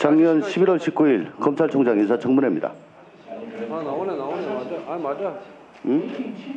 작년 11월 19일 검찰총장 인사청문회입니다. 아 나오네 맞아. 아 맞아. 응?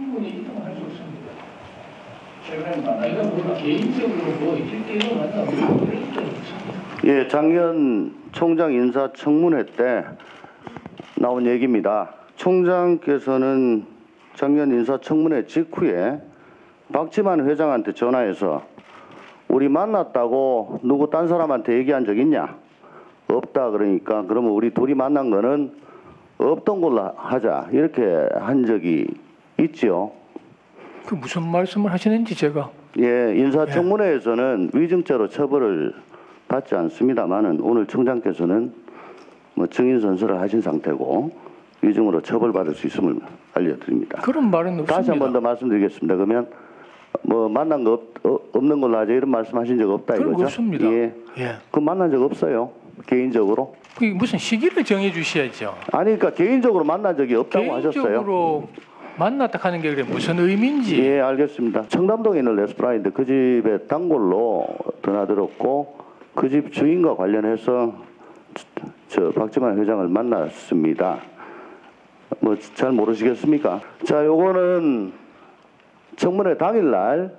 예, 작년 총장 인사청문회 때 나온 얘기입니다. 총장께서는 작년 인사청문회 직후에 박지만 회장한테 전화해서 우리 만났다고 누구 딴 사람한테 얘기한 적 있냐? 없다. 그러니까 그러면 우리 둘이 만난 거는 없던 걸로 하자. 이렇게 한 적이 있지요. 그 무슨 말씀을 하시는지 제가. 예, 인사청문회에서는 위증죄로 처벌을 받지 않습니다만은 오늘 총장께서는 뭐 증인 선서를 하신 상태고 위증으로 처벌받을 수 있음을 알려드립니다. 그런 말은 없습니다. 다시 한 번 더 말씀드리겠습니다. 그러면 뭐 만난 거 없는 걸로 하자 이런 말씀하신 적 없다 그런 이거죠? 거 없습니다. 예. 그 만난 적 없어요. 개인적으로. 그 무슨 시기를 정해 주셔야죠. 아니 그러니까 개인적으로 만난 적이 없다고 하셨어요. 개인적으로 만났다 하는 게 그래 무슨 의미인지. 예, 알겠습니다. 청담동에 있는 레스토랑인데 그 집에 단골로 드나들었고 그 집 주인과 관련해서 저 박지만 회장을 만났습니다. 뭐 잘 모르시겠습니까? 자, 요거는 청문회 당일날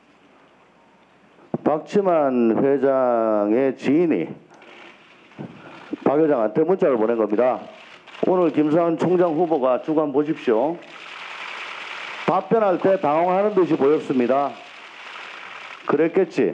박지만 회장의 지인이 박 회장한테 문자를 보낸 겁니다. 오늘 김상현 총장 후보가 주관 보십시오. 답변할 때 당황하는 듯이 보였습니다. 그랬겠지.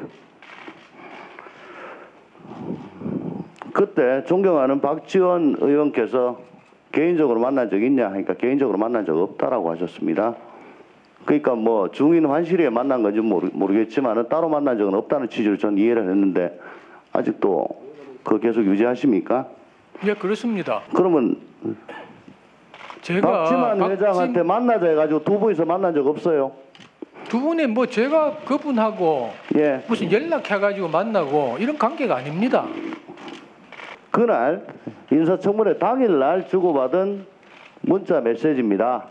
그때 존경하는 박지원 의원께서 개인적으로 만난 적 있냐 하니까 개인적으로 만난 적 없다라고 하셨습니다. 그러니까 뭐 중인 환실에 만난 건지 모르겠지만 따로 만난 적은 없다는 취지로 전 이해를 했는데 아직도 그거 계속 유지하십니까? 예, 그렇습니다. 그러면 제가 박지만 회장한테 만나자 해가지고 두 분이서 만난 적 없어요? 두 분이 뭐 제가 그분하고 예. 무슨 연락해가지고 만나고 이런 관계가 아닙니다. 그날 인사청문회 당일날 주고받은 문자 메시지입니다.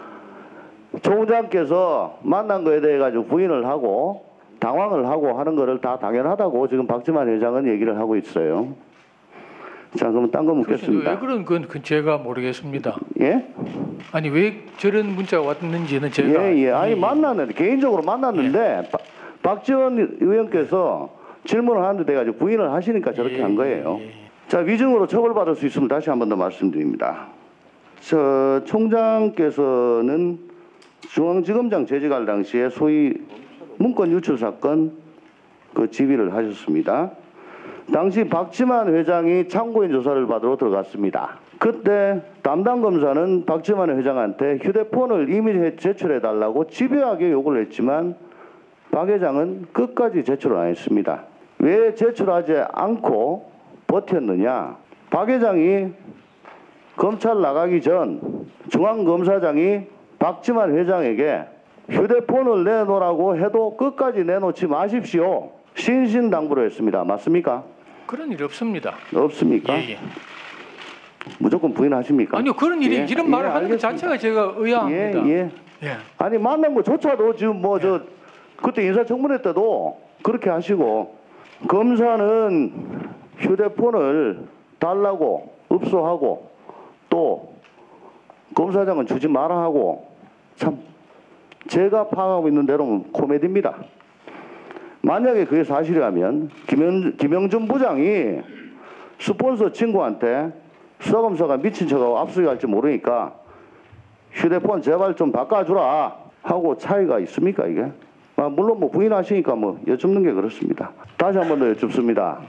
총장께서 만난 거에 대해 가지고 부인을 하고 당황을 하고 하는 거를 다 당연하다고 지금 박지만 회장은 얘기를 하고 있어요. 자, 그러면 딴 거 묻겠습니다. 왜 그런 건 제가 모르겠습니다. 예? 아니 왜 저런 문자가 왔는지는 제가 예. 아니 만났는데 개인적으로 만났는데 박지원 의원께서 질문을 하는데 돼가지고 부인을 하시니까 저렇게 한 거예요. 자, 위증으로 처벌받을 수 있으면 다시 한 번 더 말씀드립니다. 저 총장께서는 중앙지검장 재직할 당시에 소위 문건 유출 사건 그 지휘를 하셨습니다. 당시 박지만 회장이 참고인 조사를 받으러 들어갔습니다. 그때 담당 검사는 박지만 회장한테 휴대폰을 이미 제출해달라고 집요하게 요구를 했지만 박 회장은 끝까지 제출을 안 했습니다. 왜 제출하지 않고 버텼느냐? 박 회장이 검찰 나가기 전 중앙검사장이 박지만 회장에게 휴대폰을 내놓으라고 해도 끝까지 내놓지 마십시오. 신신당부를 했습니다. 맞습니까? 그런 일이 없습니다. 없습니까? 예. 무조건 부인하십니까? 아니요, 그런 일이 이런 말을 하는 것 알겠습니다. 자체가 제가 의아합니다. 예. 아니 만난 거조차도 지금 뭐 저 그때 인사청문회 때도 그렇게 하시고 검사는 휴대폰을 달라고 읍소하고 또 검사장은 주지 마라 하고 참 제가 파악하고 있는 대로는 코미디입니다. 만약에 그게 사실이라면 김영준 부장이 스폰서 친구한테 서검사가 미친 척하고 압수수색할지 모르니까 휴대폰 제발 좀 바꿔주라 하고 차이가 있습니까 이게? 물론 뭐 부인하시니까 뭐 여쭙는 게 그렇습니다. 다시 한 번 더 여쭙습니다.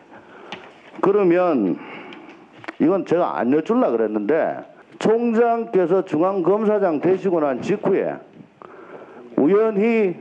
그러면 이건 제가 안 여쭐라 그랬는데 총장께서 중앙검사장 되시고 난 직후에 우연히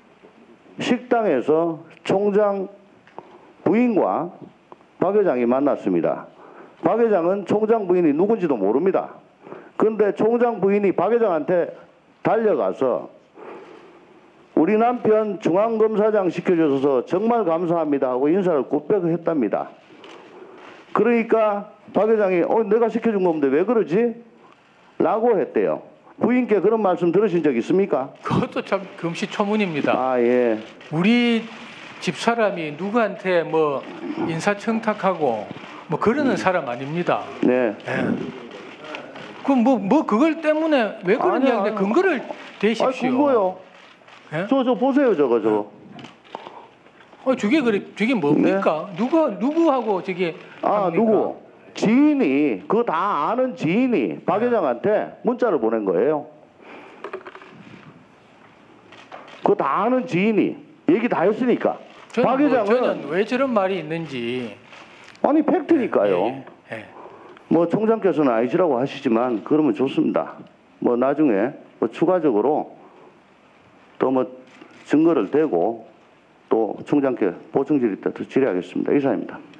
식당에서 총장 부인과 박 회장이 만났습니다. 박 회장은 총장 부인이 누군지도 모릅니다. 그런데 총장 부인이 박 회장한테 달려가서 우리 남편 중앙검사장 시켜줘서 정말 감사합니다 하고 인사를 굽백을 했답니다. 그러니까 박 회장이 내가 시켜준 건데 왜 그러지? 라고 했대요. 부인께 그런 말씀 들으신 적 있습니까? 그것도 참 금시초문입니다. 아, 예. 우리 집사람이 누구한테 뭐 인사청탁하고 뭐 그러는 사람 아닙니다. 네. 그뭐 그걸 때문에 왜 그런 아니요, 이야기인데 아니요. 근거를 대십시오. 근거요. 예? 저 보세요, 저거. 저게 그래, 저게 뭡니까? 누구하고 저게 아, 합니까? 누구? 지인이, 그거 다 아는 지인이 박 회장한테 문자를 보낸 거예요. 그거 다 아는 지인이 얘기 다 했으니까. 박 회장은 저는 왜 저런 말이 있는지. 아니 팩트니까요. 예. 뭐 총장께서는 아니시라고 하시지만 그러면 좋습니다. 뭐 나중에 뭐 추가적으로 또 뭐 증거를 대고 또 총장께 보충 질의 때 질의하겠습니다. 이상입니다.